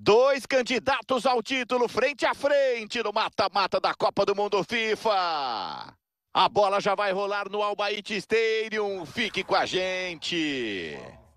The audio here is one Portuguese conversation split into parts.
Dois candidatos ao título frente a frente no mata-mata da Copa do Mundo FIFA. A bola já vai rolar no Al Bayt Stadium. Fique com a gente.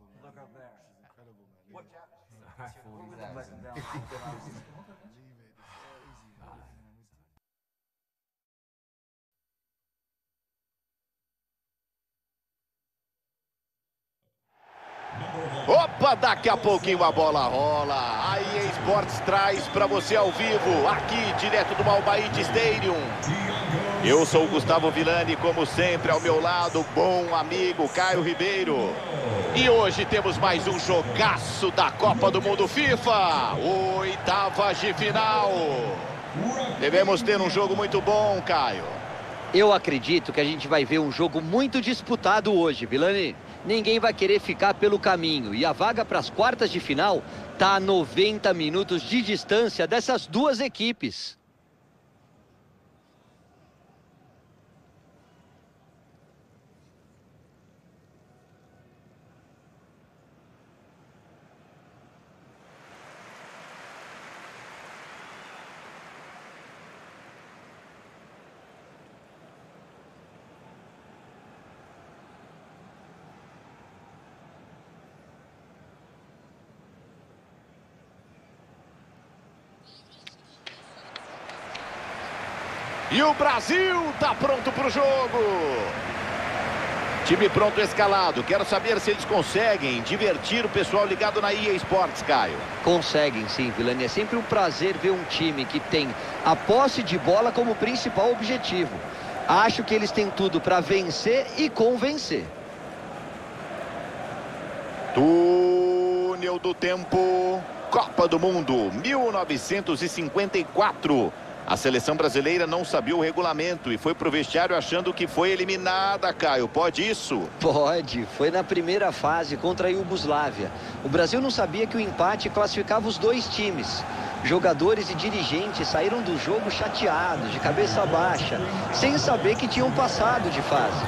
Opa, daqui a pouquinho a bola rola. A EA Sports traz para você ao vivo, aqui direto do Al Bayt Stadium. Eu sou o Gustavo Villani, como sempre, ao meu lado, bom amigo Caio Ribeiro. E hoje temos mais um jogaço da Copa do Mundo FIFA, oitavas de final. Devemos ter um jogo muito bom, Caio. Eu acredito que a gente vai ver um jogo muito disputado hoje, Villani. Ninguém vai querer ficar pelo caminho. E a vaga para as quartas de final está a 90 minutos de distância dessas duas equipes. E o Brasil tá pronto para o jogo. Time pronto escalado. Quero saber se eles conseguem divertir o pessoal ligado na EA Sports, Caio. Conseguem sim, Villani. É sempre um prazer ver um time que tem a posse de bola como principal objetivo. Acho que eles têm tudo para vencer e convencer. Túnel do tempo. Copa do Mundo 1954. A seleção brasileira não sabia o regulamento e foi pro vestiário achando que foi eliminada, Caio. Pode isso? Pode. Foi na primeira fase contra a Iugoslávia. O Brasil não sabia que o empate classificava os dois times. Jogadores e dirigentes saíram do jogo chateados, de cabeça baixa, sem saber que tinham passado de fase.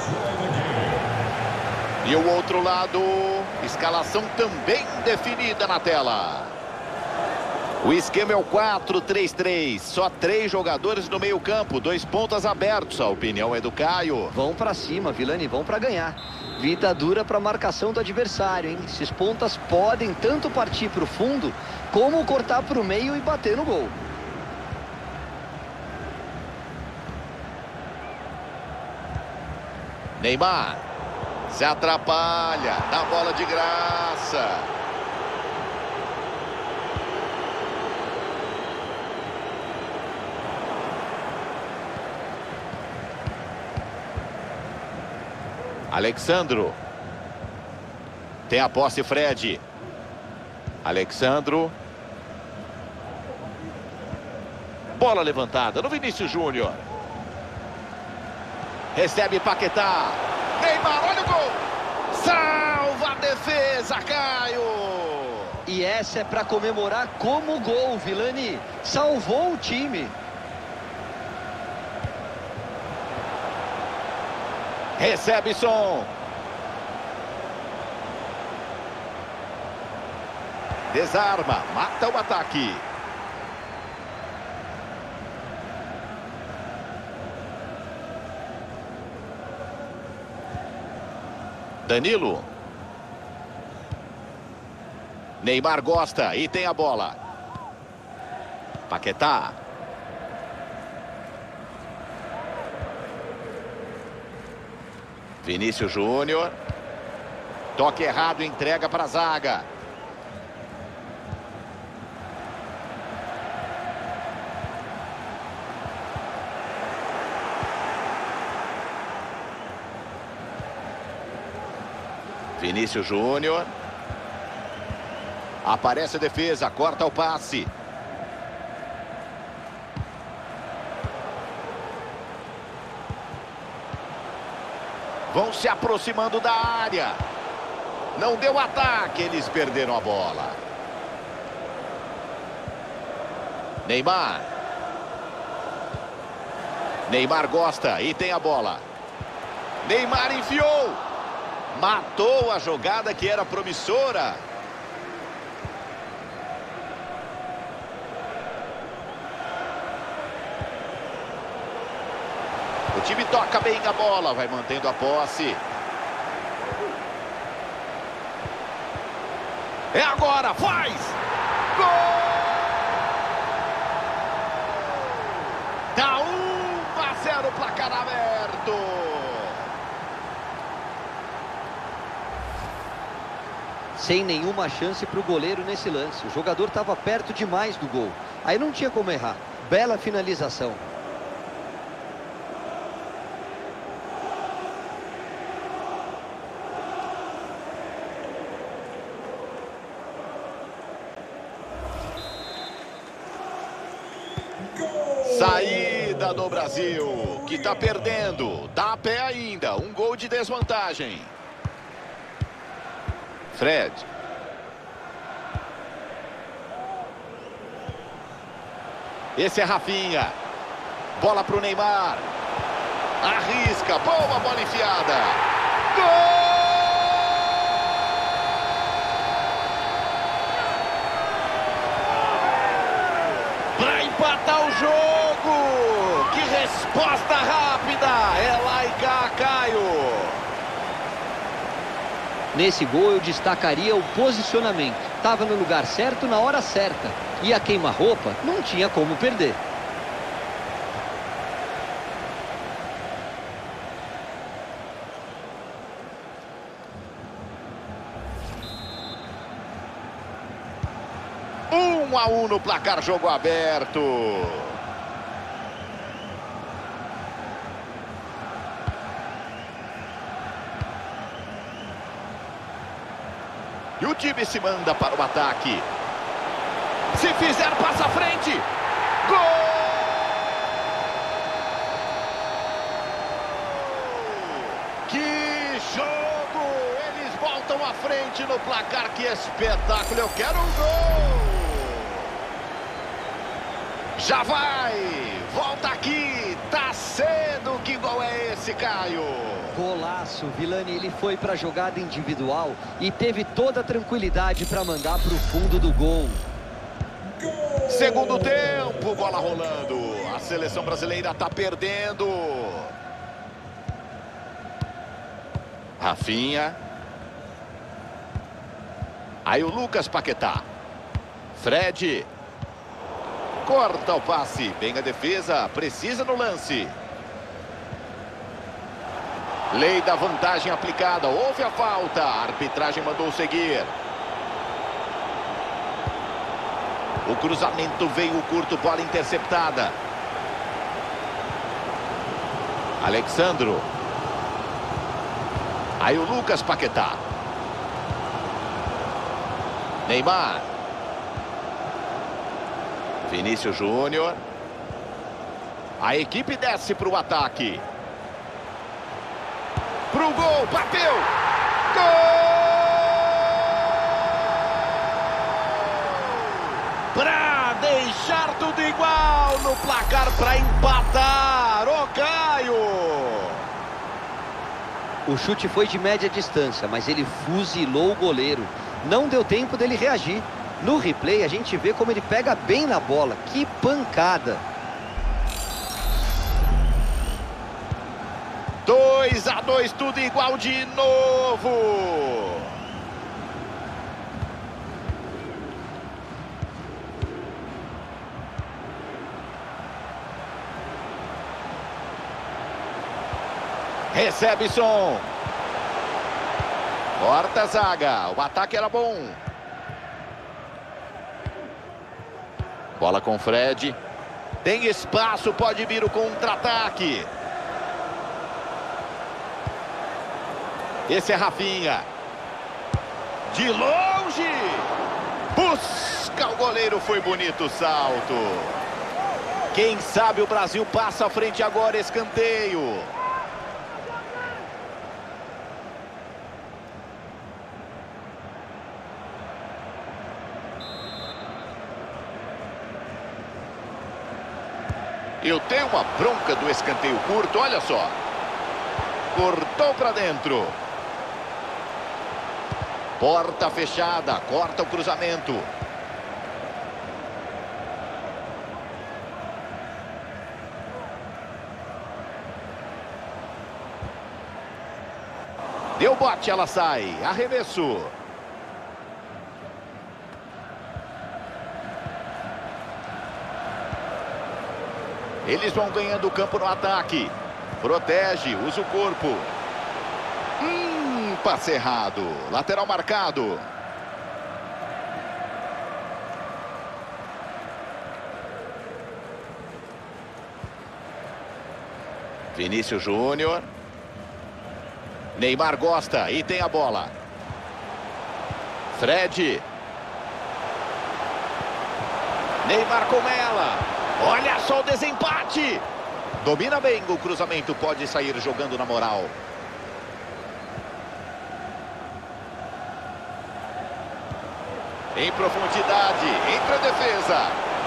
E o outro lado, escalação também definida na tela. O esquema é o 4-3-3, só 3 jogadores no meio campo, 2 pontas abertos, a opinião é do Caio. Vão pra cima, Villani, vão pra ganhar. Vida dura pra marcação do adversário, hein? Esses pontas podem tanto partir pro fundo, como cortar pro meio e bater no gol. Neymar, se atrapalha, dá bola de graça. Alexandro. Tem a posse Fred. Alexandro. Bola levantada no Vinícius Júnior. Recebe Paquetá. Neymar, olha o gol. Salva a defesa, Caio. E essa é para comemorar como gol, Villani. Salvou o time. Recebe som. Desarma, mata o ataque. Danilo. Neymar gosta e tem a bola. Paquetá. Vinícius Júnior. Toque errado, entrega para a zaga. Vinícius Júnior. Aparece a defesa, corta o passe. Vão se aproximando da área. Não deu ataque, eles perderam a bola. Neymar. Neymar gosta e tem a bola. Neymar enfiou. Matou a jogada que era promissora. O time toca bem a bola, vai mantendo a posse. É agora, faz! Gol! Tá 1-0, placar aberto. Sem nenhuma chance para o goleiro nesse lance. O jogador estava perto demais do gol. Aí não tinha como errar. Bela finalização. Saída do Brasil, que tá perdendo. Dá pé ainda, um gol de desvantagem. Fred. Esse é Rafinha. Bola pro Neymar. Arrisca, boa bola enfiada. Gol! Para empatar o jogo. Que resposta rápida. É lá e cá, Caio. Nesse gol eu destacaria o posicionamento. Estava no lugar certo na hora certa. E a queima-roupa não tinha como perder. Um a um no placar, jogo aberto. E o time se manda para o ataque. Se fizer, passa à frente. Gol! Que jogo! Eles voltam à frente no placar. Que espetáculo! Eu quero um gol! Já vai! Volta aqui! Tá cedo! Que gol é esse, Caio? Golaço, Vilani. Ele foi para a jogada individual e teve toda a tranquilidade para mandar para o fundo do gol. Segundo tempo, bola rolando. A seleção brasileira tá perdendo. Rafinha. Aí o Lucas Paquetá. Fred. Corta o passe. Bem a defesa. Precisa no lance. Lei da vantagem aplicada. Houve a falta. A arbitragem mandou seguir. O cruzamento veio curto, bola interceptada. Alexandro. Aí o Lucas Paquetá. Neymar. Vinícius Júnior. A equipe desce para o ataque. Pro gol, bateu. Gol! Para deixar tudo igual no placar para empatar. Ô, Caio! O chute foi de média distância, mas ele fuzilou o goleiro. Não deu tempo dele reagir. No replay a gente vê como ele pega bem na bola. Que pancada! 2-2, tudo igual de novo. Recebe som. Corta a zaga. O ataque era bom. Bola com Fred. Tem espaço, pode vir o contra-ataque. Esse é Rafinha. De longe. Busca o goleiro, foi bonito o salto. Quem sabe o Brasil passa à frente agora, escanteio. Eu tenho uma bronca do escanteio curto, olha só. Cortou para dentro. Porta fechada, corta o cruzamento. Deu bote, ela sai. Arremesso. Eles vão ganhando o campo no ataque. Protege, usa o corpo. Passe errado. Lateral marcado. Vinícius Júnior. Neymar gosta e tem a bola. Fred. Neymar com ela. Olha só o desempate. Domina bem o cruzamento. Pode sair jogando na moral. Em profundidade. Entra a defesa.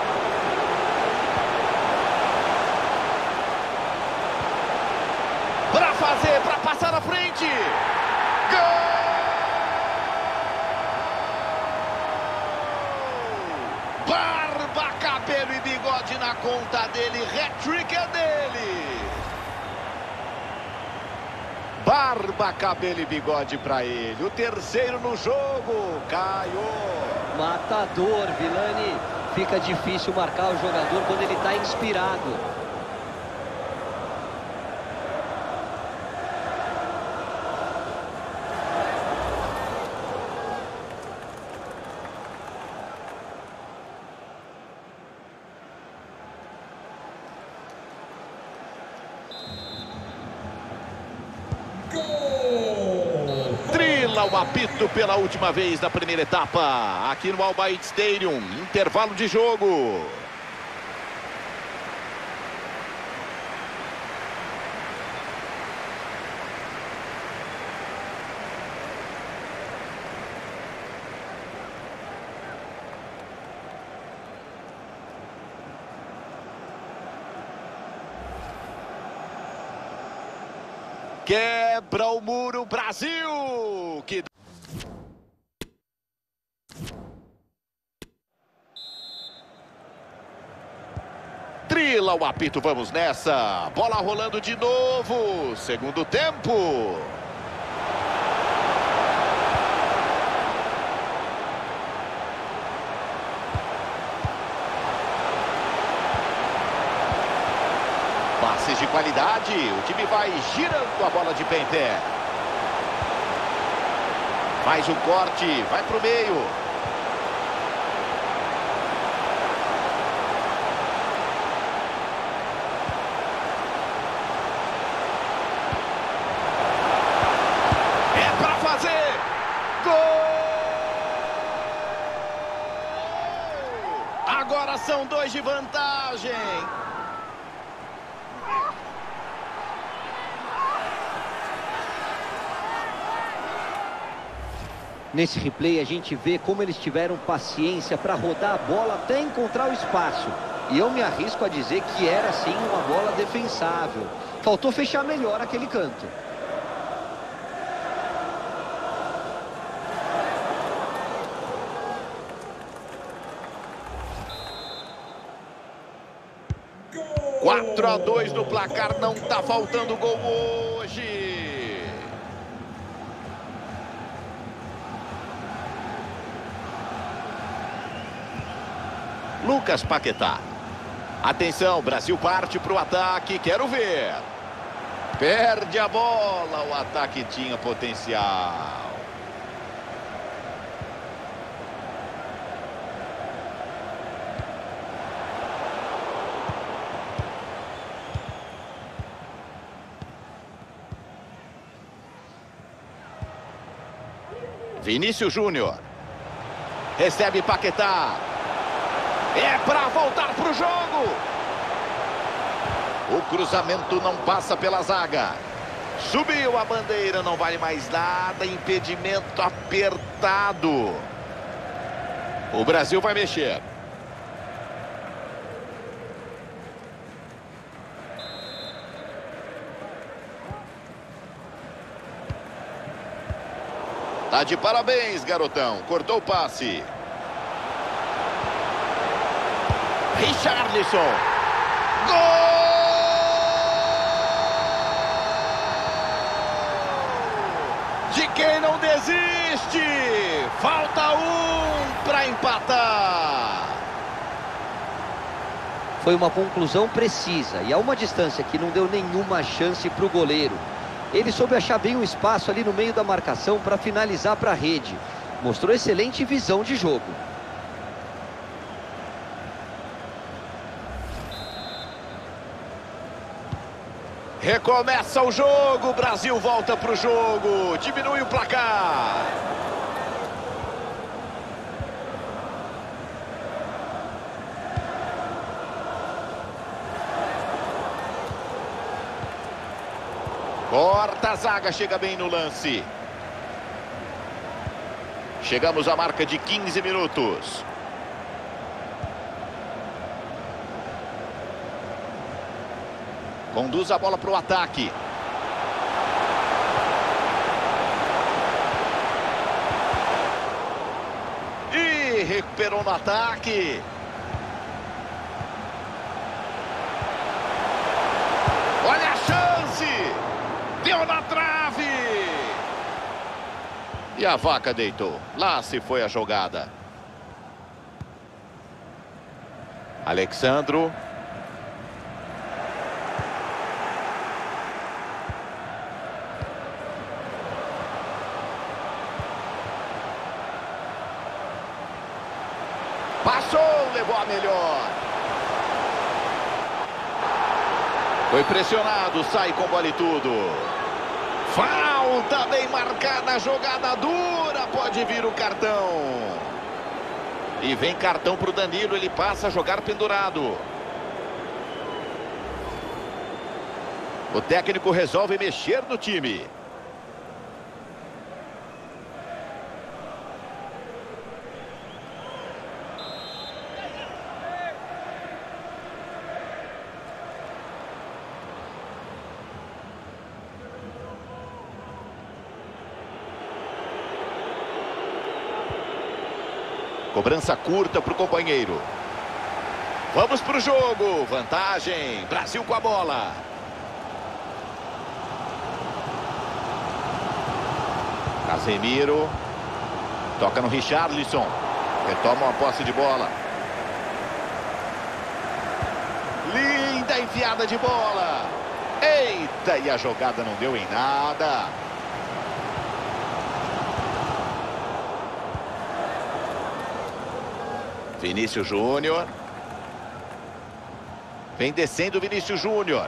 Para fazer, para passar na frente. Gol! Barba, cabelo e bigode na conta dele. Hat-trick é dele. Barba, cabelo e bigode para ele. O terceiro no jogo. Caio. Matador, Vilani. Fica difícil marcar o jogador quando ele está inspirado. O apito pela última vez na primeira etapa, aqui no Al Bayt Stadium, intervalo de jogo. Quebra o muro, Brasil! Que... Trila o apito, vamos nessa. Bola rolando de novo. Segundo tempo. Passes de qualidade. O time vai girando a bola de pé em pé. Faz o corte, vai pro meio. É pra fazer. Gol! Agora são 2 de vantagem. Nesse replay a gente vê como eles tiveram paciência para rodar a bola até encontrar o espaço. E eu me arrisco a dizer que era sim uma bola defensável. Faltou fechar melhor aquele canto. Gol! 4-2 no placar, não tá faltando gol hoje. Lucas Paquetá. Atenção, Brasil parte para o ataque, quero ver. Perde a bola, o ataque tinha potencial. Vinícius Júnior. Recebe Paquetá. É para voltar para o jogo. O cruzamento não passa pela zaga. Subiu a bandeira, não vale mais nada. Impedimento apertado. O Brasil vai mexer. Tá de parabéns, garotão. Cortou o passe. Richarlison. Gol! quem não desiste? Falta um para empatar. Foi uma conclusão precisa e a uma distância que não deu nenhuma chance para o goleiro. Ele soube achar bem um espaço ali no meio da marcação para finalizar para a rede. Mostrou excelente visão de jogo. Recomeça o jogo, o Brasil volta para o jogo, diminui o placar. Corta a zaga, chega bem no lance. Chegamos à marca de 15 minutos. Conduz a bola para o ataque. E recuperou no ataque. Olha a chance! Deu na trave! E a vaca deitou. Lá se foi a jogada. Alexandro. Passou, levou a melhor. Foi pressionado, sai com bola e tudo. Falta bem marcada, jogada dura, pode vir o cartão. E vem cartão para o Danilo, ele passa a jogar pendurado. O técnico resolve mexer no time. Cobrança curta para o companheiro. Vamos para o jogo. Vantagem. Brasil com a bola. Casemiro. Toca no Richarlison. Retoma uma posse de bola. Linda enfiada de bola. Eita, e a jogada não deu em nada. Vinícius Júnior. Vem descendo o Vinícius Júnior.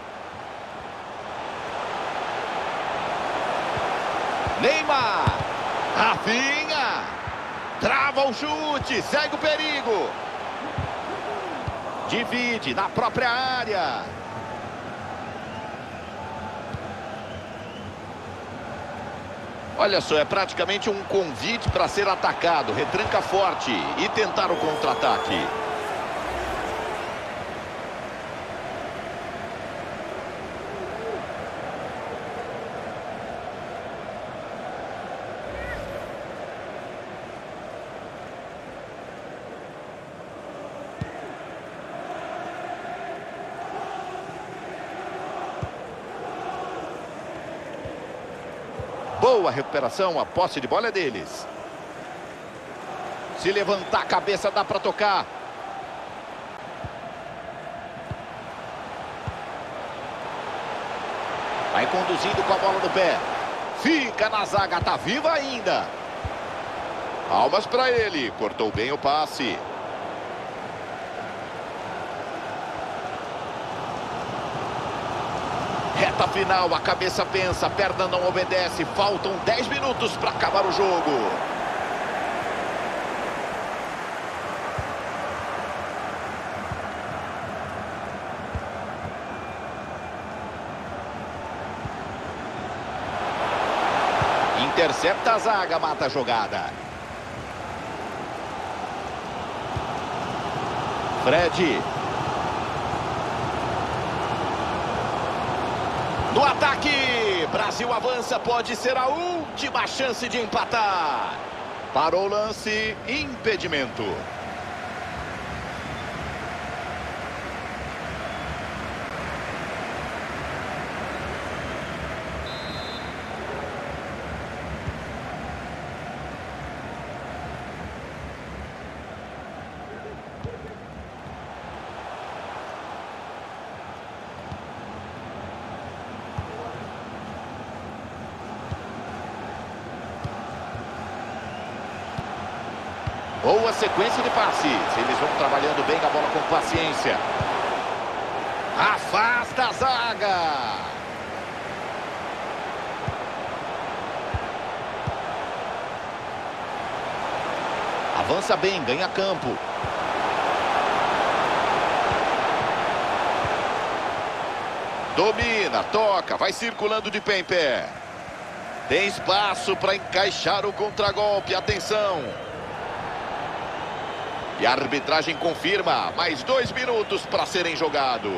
Neymar. Rafinha. Trava o chute. Segue o perigo. Divide na própria área. Olha só, é praticamente um convite para ser atacado. Retranca forte e tentar o contra-ataque. Boa recuperação, a posse de bola é deles. Se levantar a cabeça dá para tocar. Vai conduzindo com a bola no pé. Fica na zaga, tá viva ainda. Palmas para ele, cortou bem o passe. Reta final, a cabeça pensa, a perna não obedece. Faltam 10 minutos para acabar o jogo. Intercepta a zaga, mata a jogada. Fred. No ataque, Brasil avança, pode ser a última chance de empatar. Parou o lance, impedimento. Boa sequência de passes. Eles vão trabalhando bem a bola com paciência. Afasta a zaga. Avança bem, ganha campo. Domina, toca, vai circulando de pé em pé. Tem espaço para encaixar o contragolpe. Atenção. E a arbitragem confirma. Mais 2 minutos para serem jogados.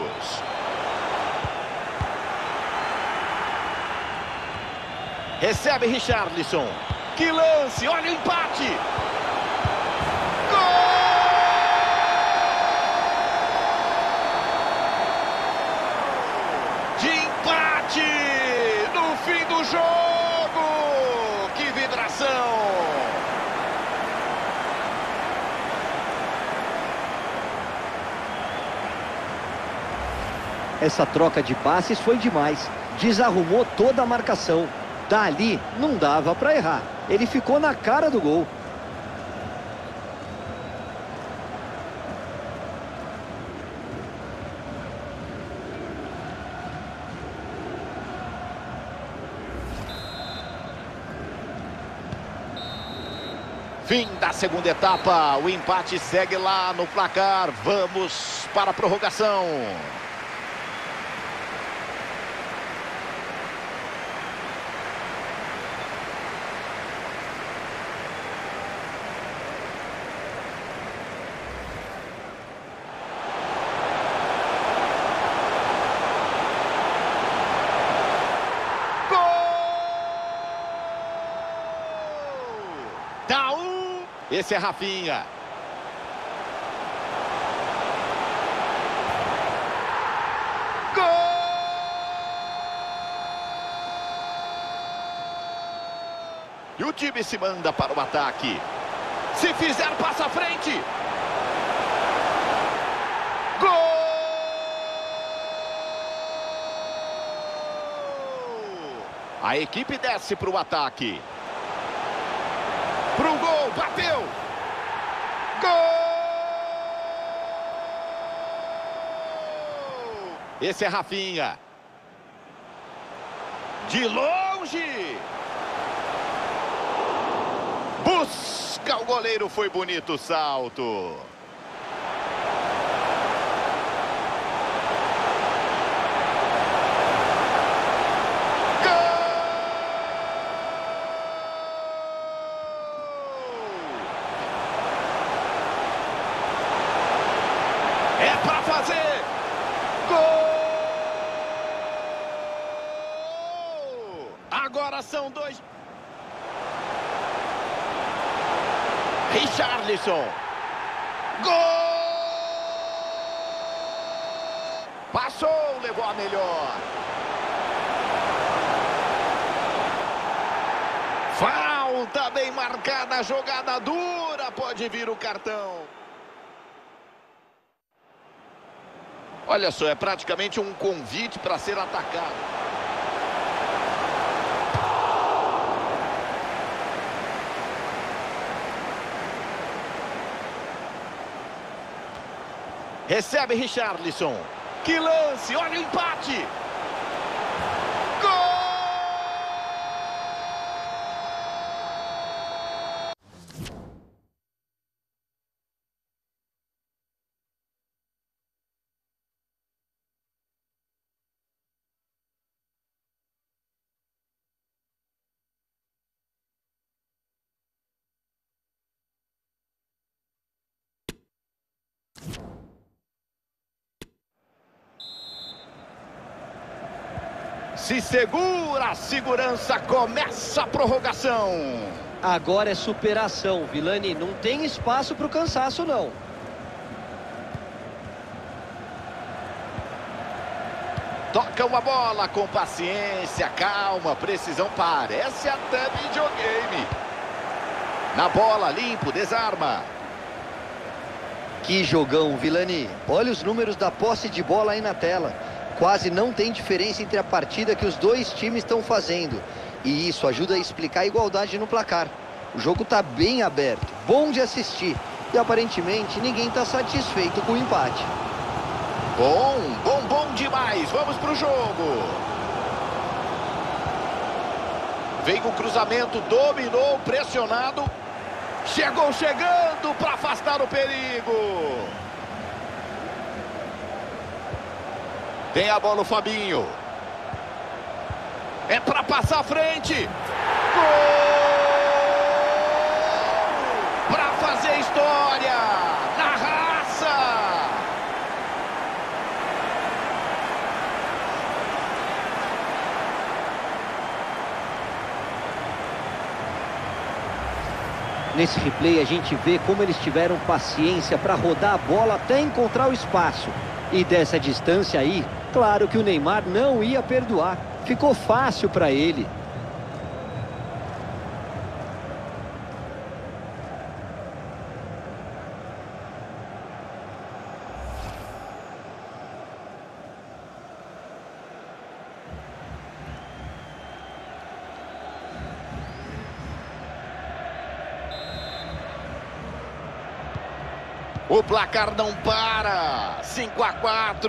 Recebe Richarlison. Que lance, olha o empate. De empate no fim do jogo. Que vibração! Essa troca de passes foi demais. Desarrumou toda a marcação. Dali não dava para errar. Ele ficou na cara do gol. Fim da segunda etapa, o empate segue lá no placar. Vamos para a prorrogação. Esse é Rafinha. Gol! E o time se manda para o ataque. Se fizer, passa à frente. Gol! A equipe desce para o ataque. Pro gol, bateu! Gol! Esse é Rafinha. De longe! Busca o goleiro, foi bonito o salto. É pra fazer! Gol! Agora são 2. Richarlison. Gol! Passou, levou a melhor. Falta bem marcada, jogada dura, pode vir o cartão. Olha só, é praticamente um convite para ser atacado. Recebe Richarlison. Que lance, olha o empate. Gol! Se segura, a segurança, começa a prorrogação. Agora é superação, Vilani. Não tem espaço para o cansaço, não. Toca uma bola com paciência, calma, precisão, parece até videogame. Na bola, limpo, desarma. Que jogão, Vilani. Olha os números da posse de bola aí na tela. Quase não tem diferença entre a partida que os dois times estão fazendo. E isso ajuda a explicar a igualdade no placar. O jogo está bem aberto, bom de assistir. E aparentemente ninguém está satisfeito com o empate. Bom demais. Vamos pro jogo. Vem o cruzamento, dominou, pressionado. Chegou chegando para afastar o perigo. Tem a bola o Fabinho. É para passar à frente. Gol! Para fazer história. Na raça. Nesse replay a gente vê como eles tiveram paciência para rodar a bola até encontrar o espaço. E dessa distância aí, claro que o Neymar não ia perdoar. Ficou fácil para ele. O placar não para. 5-4.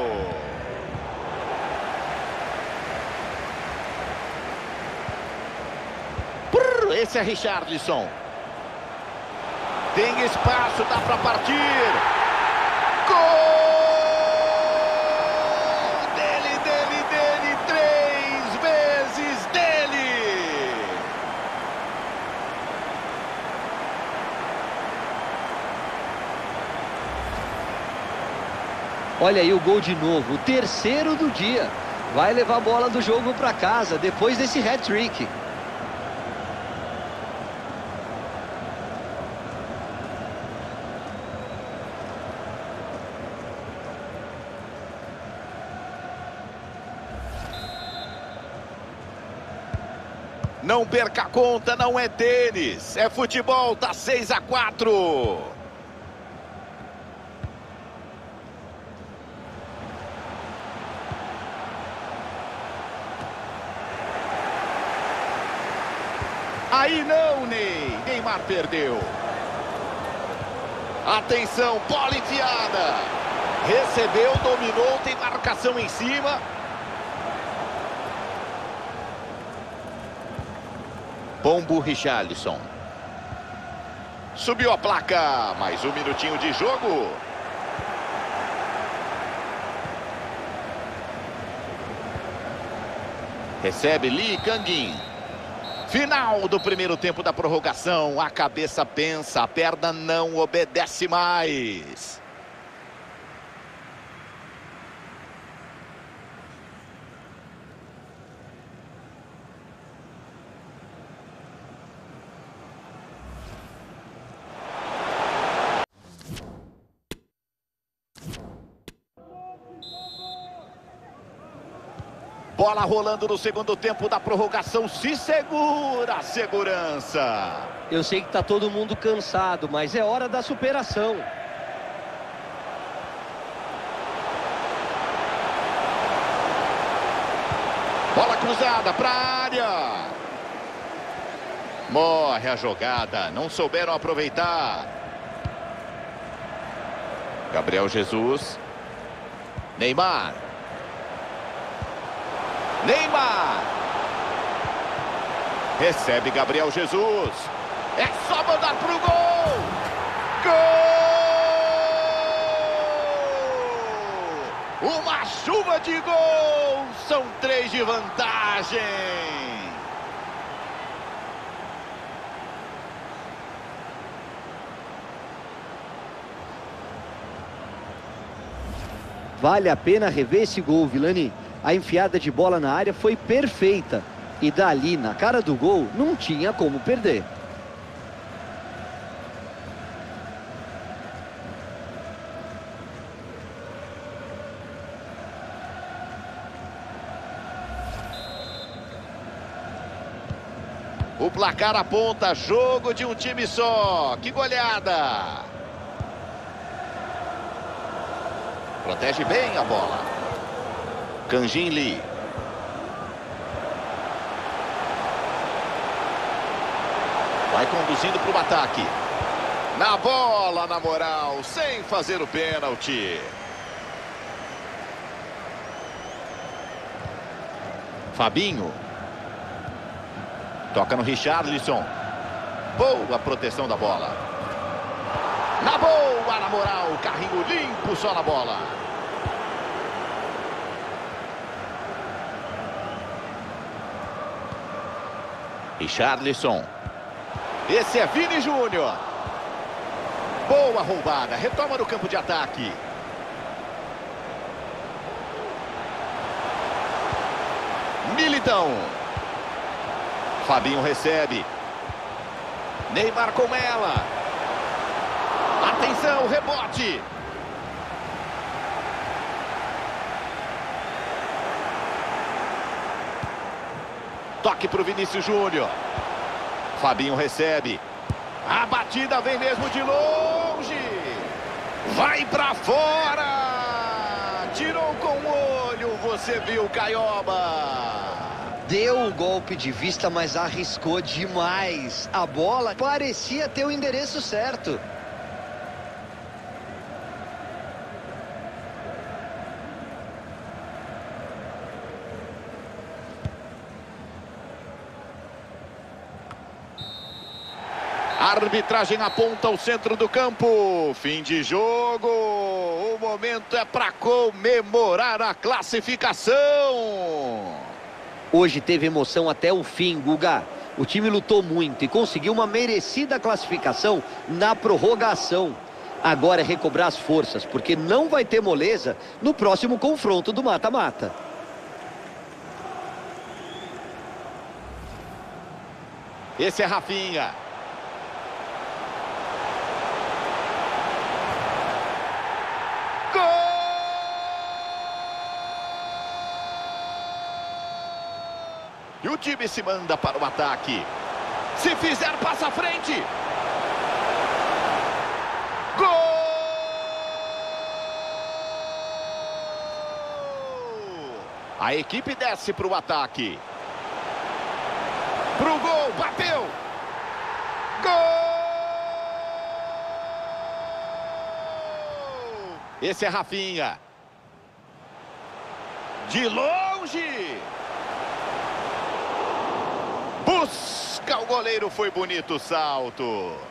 Esse é Richarlison. Tem espaço, dá para partir. Gol! Dele, 3 vezes dele. Olha aí o gol de novo, o terceiro do dia. Vai levar a bola do jogo para casa depois desse hat-trick. Não perca a conta, não é tênis, é futebol, tá 6-4. Aí não, Ney. Neymar perdeu. Atenção, bola enfiada. Recebeu, dominou, tem marcação em cima. Pombo Richarlison. Subiu a placa. Mais um minutinho de jogo. Recebe Lee Kangin. Final do primeiro tempo da prorrogação. A cabeça pensa, a perna não obedece mais. Bola rolando no segundo tempo da prorrogação. Se segura a segurança. Eu sei que tá todo mundo cansado, mas é hora da superação. Bola cruzada para a área. Morre a jogada. Não souberam aproveitar. Gabriel Jesus. Neymar. Neymar. Recebe Gabriel Jesus. É só mandar pro gol. Gol! Uma chuva de gol. São 3 de vantagem. Vale a pena rever esse gol, Vilani. A enfiada de bola na área foi perfeita. E dali, na cara do gol, não tinha como perder. O placar aponta jogo de um time só. Que goleada! Protege bem a bola. Kangin Lee. Vai conduzindo para o ataque. Na bola, na moral, sem fazer o pênalti. Fabinho. Toca no Richarlison. Boa proteção da bola. Na boa, na moral, carrinho limpo só na bola. Richarlison. Esse é Vini Júnior. Boa roubada, retoma no campo de ataque. Militão. Fabinho recebe. Neymar com ela. Atenção, rebote. Toque para o Vinícius Júnior. Fabinho recebe. A batida vem mesmo de longe. Vai para fora. Tirou com o olho. Você viu, Caioba. Deu o golpe de vista, mas arriscou demais. A bola parecia ter o endereço certo. A arbitragem aponta o centro do campo. Fim de jogo. O momento é para comemorar a classificação. Hoje teve emoção até o fim, Guga. O time lutou muito e conseguiu uma merecida classificação na prorrogação. Agora é recobrar as forças, porque não vai ter moleza no próximo confronto do mata-mata. Esse é Rafinha. E o time se manda para o ataque. Se fizer, passa à frente. Gol! A equipe desce para o ataque. Pro gol, bateu. Gol! Esse é Rafinha. De longe. Busca o goleiro, foi bonito o salto.